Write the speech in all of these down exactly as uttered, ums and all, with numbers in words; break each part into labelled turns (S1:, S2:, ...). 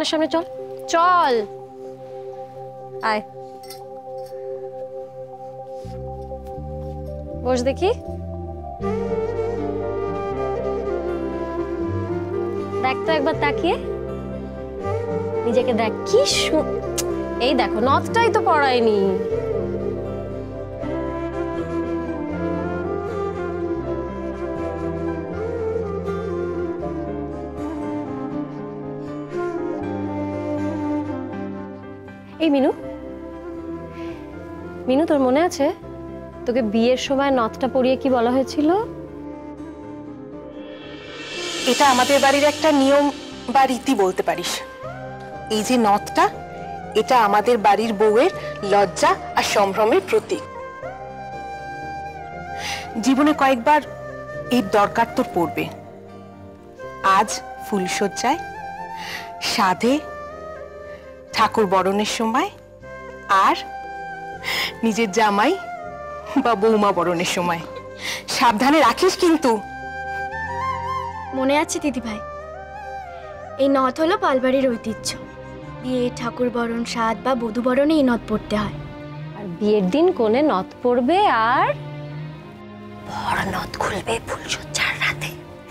S1: আমার সামনে চল চল আয় বস দেখি দেখ তো একবার তাকিয়ে নিজেকে দেখ কি এই দেখো নথটাই তো পড়ায়নি এই মিনু মিনু তোর মনে আছে তোকে বিয়ের সময় নথটা পরিয়ে কি বলা হয়েছিল?
S2: এটা আমাদের বাড়ির একটা নিয়ম বা রীতি বলতে পারিস। এই যে নথটা এটা আমাদের বাড়ির বউয়ের লজ্জা আর সম্ভ্রমের প্রতীক। জীবনে কয়েকবার এর দরকার তোর পড়বে। আজ ফুলসজ্জায়, সাধে, ঠাকুর বরণের সময় আর নিজের জামাই বা বৌমা বরণের সময়। সাবধানে রাখিস কিন্তু।
S3: মনে আছে দিদি ভাই, এই নথ হলো পালবাড়ির ঐতিহ্য। বিয়ে, ঠাকুর বরণ, সাধ বা বধূ বরণে এই নথ পড়তে হয়।
S1: আর বিয়ের দিন কোণে নথ পড়বে আর বড় নথ খুলবে ফুলসজ্জার রাতে।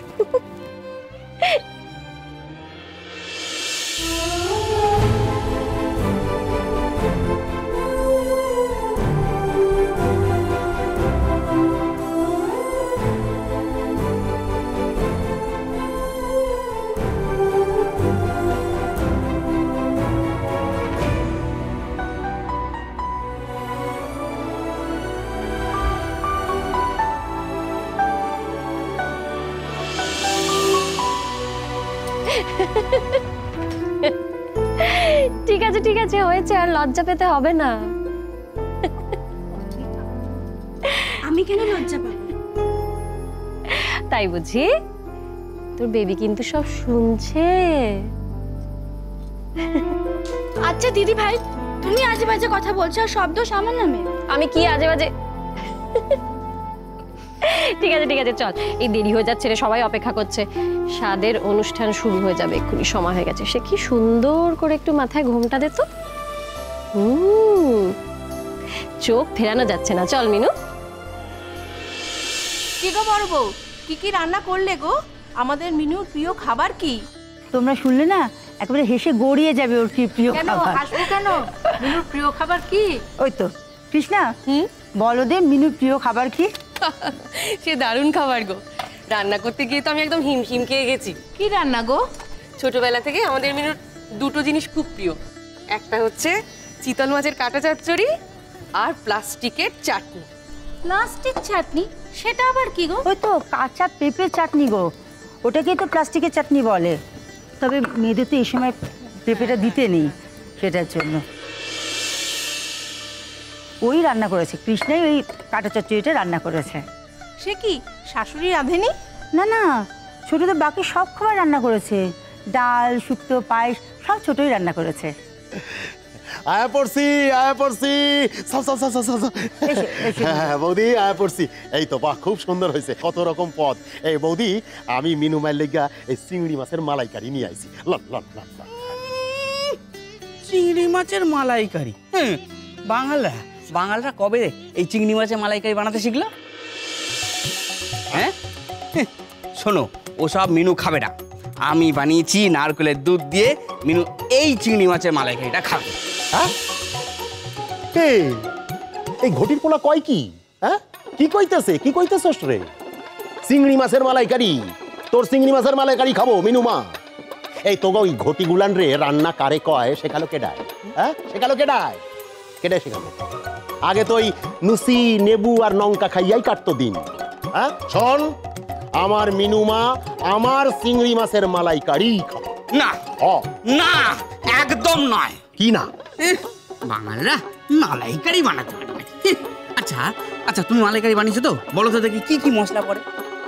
S1: ঠিক আছে ঠিক আছে হয়েছে, আর লজ্জা পেতে হবে না।
S3: আমি কেন লজ্জা পাবো?
S1: তাই বুঝি? তোর বেবি কিন্তু সব শুনছে।
S3: আচ্ছা দিদি ভাই, তুমি আজে বাজে কথা বলছো আর শব্দ আমার নামে।
S1: আমি কি আজে বাজে? ঠিক আছে ঠিক আছে চল, এই দেরি হয়ে যাচ্ছে রে, সবাই অপেক্ষা করছে। সাদের অনুষ্ঠান শুরু হয়ে যাবে, এক্ষুনি সময় হয়ে গেছে। সে কি সুন্দর করে একটু মাথায় ঘোমটা দে তো। হুম, চোখ ফেরানো যাচ্ছে না। চল মিনু।
S4: কি গো বড় বউ, কি কি রান্না করলে গো? আমাদের মিনুর প্রিয় খাবার কি?
S5: তোমরা শুনলে না, একেবারে হেসে গড়িয়ে যাবে ওর কি প্রিয় খাবার।
S4: কেন হাসবো কেন? মিনুর প্রিয় খাবার কি?
S5: ওই তো কৃষ্ণা, বলো দে মিনুর প্রিয় খাবার কি?
S6: সে দারুণ খাবার গো, রান্না করতে গিয়ে তো আমি একদম হিমশিম খেয়ে গেছি।
S4: কি রান্না গো?
S6: ছোটবেলা থেকে আমাদের মিনুর দুটো জিনিস খুব প্রিয়। একটা হচ্ছে চিতল মাছের কাঁটা চচ্চড়ি আর প্লাস্টিকের চাটনি।
S4: প্লাস্টিক চাটনি? সেটা আবার কি গো?
S5: ওই তো কাঁচা পেঁপে চাটনি গো, ওটাকেই তো প্লাস্টিকের চাটনি বলে। তবে মেয়েদের তো এই সময় পেঁপেটা দিতে নেই, সেটার জন্য ওই রান্না করেছে। কৃষ্ণাই ওই কাঁটা চচ্চড়িটা রান্না করেছে।
S4: সে কি শাশুড়ি রাঁধেনি?
S5: না না, ছোটদের বাকি সব খাবার রান্না করেছে। ডাল, শুক্তো, পায়েস সব ছোটই রান্না করেছে।
S7: আয়া পড়ছি আয়া পড়ছি সব সব সব সব হ্যাঁ বৌদি আয়া পড়ছি। এই তো বাহ, খুব সুন্দর হয়েছে, কত রকম পদ। এই বৌদি, আমি মিনু মায়ের লেগা এই চিংড়ি মাছের মালাইকারি নিয়ে আইছি। লন লন লন লন।
S8: চিংড়ি মাছের মালাইকারি? হ্যাঁ, বাঙালরা বাঙালরা কবে এই চিংড়ি মাছের মালাইকারি বানাতে শিখলো? হ্যাঁ শোনো, ওসব মিনু খাবে না। আমি বানিয়েছি নারকেলের দুধ দিয়ে, মিনু এই চিংড়ি মাছের মালাইকারিটা খাবে।
S7: হ্যাঁ, এই ঘটির পোলা কয় কি? হ্যাঁ, কি কইতেছে কি কইতেছস রে? চিংড়ি মাছের মালাইকারি? তোর চিংড়ি মাছের মালাইকারি খাবো মিনু মা? এই তো ওই ঘটি গুলান রে রান্না কারে কয় শেখালো কেডায়? হ্যাঁ, শেখালো কেডায়? কেডায় শেখালো? আগে তো ওই নুসি, নেবু আর লঙ্কা খাইয়াই কাটতো দিন। হ্যাঁ শোন, আমার মিনু মা আমার চিংড়ি মাছের মালাইকারি খাবো।
S8: না না, একদম নয়।
S7: কি না?
S8: বাঙালরা মালাইকারি বানাতে পারে। আচ্ছা আচ্ছা, তুমি মালাইকারি বানিয়েছো তো, বলো তো দেখি কি কি মশলা পড়ে?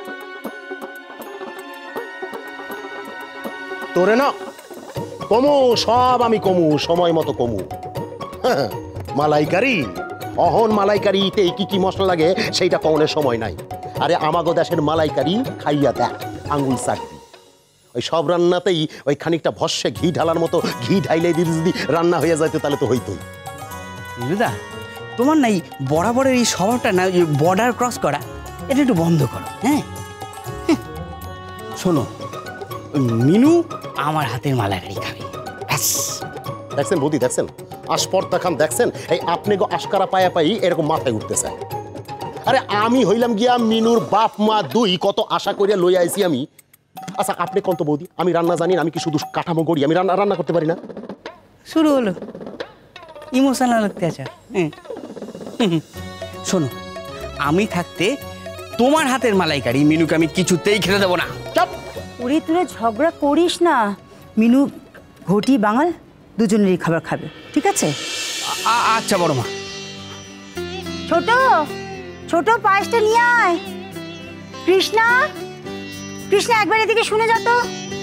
S7: তোরে না কমু, সব আমি কমু, সময় মতো কমু। মালাইকারি অহন মালাইকারিতে কি কি মশলা লাগে সেইটা কমনের সময় নাই। আরে আমাগো দেশের মালাইকারি খাইয়া দেখ, আঙ্গুল চাটবি। ওই সব রান্নাতেই ওই খানিকটা ভস্যে ঘি ঢালার মতো ঘি ঢাইলে দিদি যদি রান্না হয়ে যেত তাহলে তো হইতোই।
S8: মিনুদা, তোমার না এই বরাবরের এই স্বভাবটা না, বর্ডার ক্রস করা, এটা একটু বন্ধ করো। হ্যাঁ, শোনো, ওই মিনু আমার হাতের মালাইকারি খাবে ব্যাস।
S7: দেখছেন বৌদি, দেখছেন আশপর্দা খান, দেখছেন এই আপনি গো আশকারা পায়া পাই এরকম মাথায় উঠতেছে। আরে আমি হইলাম গিয়া মিনুর বাপ মা দুই, কত আশা করিয়া লইয়া আইছি আমি। আচ্ছা আপনি কোন তো বৌদি, আমি রান্না জানি না, আমি কি শুধু কাঠামো করি, আমি রান্না রান্না করতে পারি না?
S8: শুরু হলো ইমোশনাল অত্যাচার। হ্যাঁ, শোনো, আমি থাকতে তোমার হাতের মালাইকারি মিনুকে আমি কিছুতেই খেতে দেবো না।
S7: চাপ।
S5: ওরে তোরা ঝগড়া করিস না, মিনু ঘটি বাঙাল দুজনেরই খাবার খাবে, ঠিক আছে?
S8: আ- আচ্ছা বড় মা।
S5: ছোট ছোট পায়েসটা নিয়ে আয়। কৃষ্ণা, কৃষ্ণা একবার এদিকে শুনে যা তো।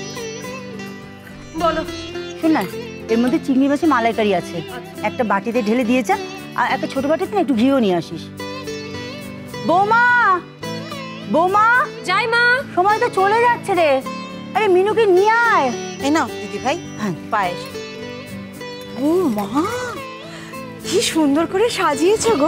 S4: বলো।
S5: শোন না, এর মধ্যে চিংড়ি মাছের মালাইকারি আছে, একটা বাটিতে ঢেলে দিয়েছে, আর একটা ছোট বাটিতে না একটু ঘিও নিয়ে আসিস। বৌমা, বৌমা,
S1: যাই মা।
S5: সময় তো চলে যাচ্ছে রে। আরে মিনুকে নিয়ে আয়।
S2: এই নাও দিদি ভাই
S5: হ্যাঁ,
S2: পায়েস। ও মা, কি সুন্দর করে সাজিয়েছো গো।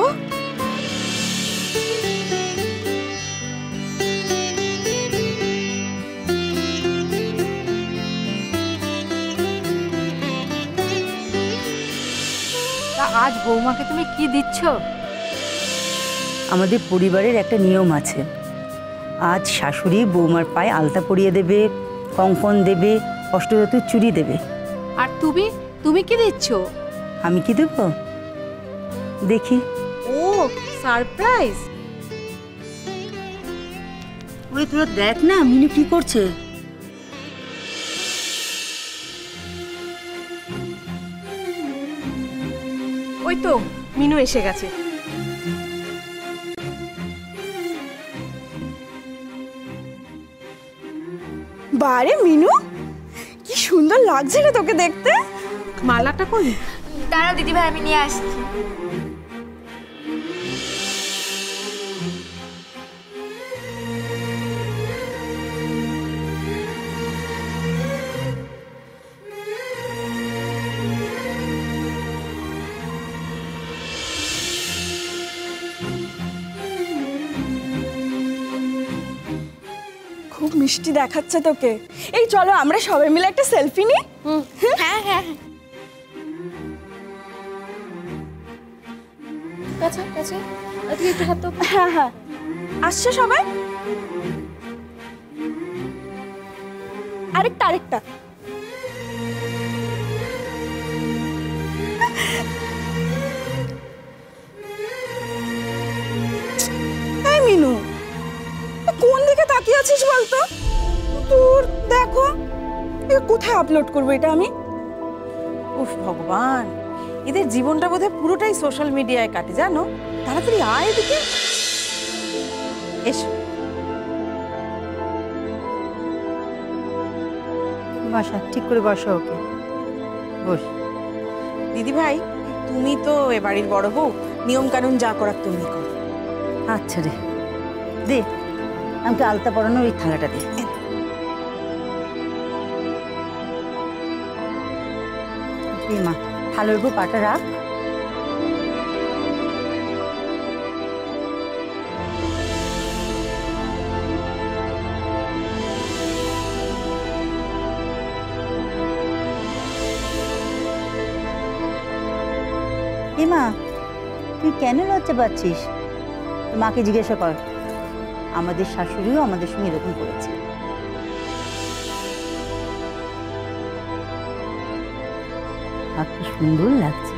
S9: আজ বৌমাকে তুমি কি দিচ্ছ?
S5: আমাদের পরিবারের একটা নিয়ম আছে, আজ শাশুড়ি বৌমার পায়ে আলতা পরিয়ে দেবে, কঙ্কন দেবে, অষ্টধাতুর চুড়ি দেবে।
S9: আর তুমি তুমি কি দিচ্ছ?
S5: আমি কি দেবো দেখি।
S9: ও সারপ্রাইজ।
S5: ওরে তোরা দেখ না মিনু কি করছে।
S4: ওই তো মিনু এসে গেছে।
S2: বারে মিনু, কি সুন্দর লাগছে রে তোকে দেখতে।
S4: মালাটা কই?
S3: দাঁড়াও দিদি ভাই, আমি নিয়ে আসছি।
S2: খুব মিষ্টি দেখাচ্ছে তোকে। এই চলো আমরা সবাই মিলে একটা সেলফি নিই। হ্যাঁ হ্যাঁ
S1: কাছে কাছে তুই একটু হাত তো।
S2: হ্যাঁ হ্যাঁ, আসছে সবাই। আরেকটা আরেকটা। এই মিনু, কোন দিকে তাকিয়ে আছিস বলতো? তোর দেখো, এ কোথায় আপলোড করবো এটা আমি?
S4: উফ ভগবান, এদের জীবনটা বোধহয় পুরোটাই সোশ্যাল মিডিয়ায় কাটে জানো। তাড়াতাড়ি আয় এদিকে এসো।
S5: বসা, ঠিক করে বসো ওকে, বস।
S2: দিদি ভাই, তুমি তো এ বাড়ির বড় বউ, নিয়ম কানুন যা করার তুমি করো।
S5: আচ্ছা রে, দে আমাকে আলতা পরানোর ওই থালাটা দে। দে মা, থালার উপর পাটা রাখ। এ মা, তুই কেন লজ্জা পাচ্ছিস? মাকে জিজ্ঞাসা কর, আমাদের শাশুড়িও আমাদের সঙ্গে এরকম করেছে। আর কি সুন্দর লাগছে।